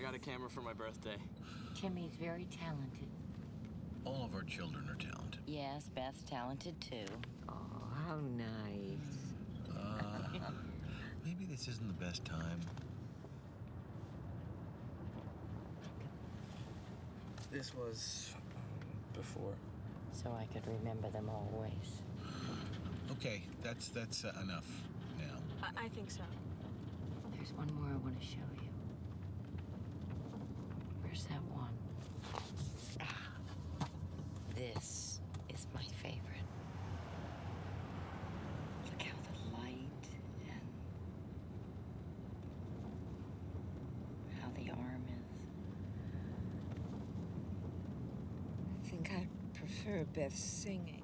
got a camera for my birthday. Timmy's very talented. All of our children are talented. Yes, Beth's talented too. Oh, how nice. Maybe this isn't the best time. This was before. So I could remember them always. Okay, that's enough now. I think so. There's one more I want to show you. Where's that one? This is my favorite. Look how the light and how the arm is. I think I prefer Beth singing.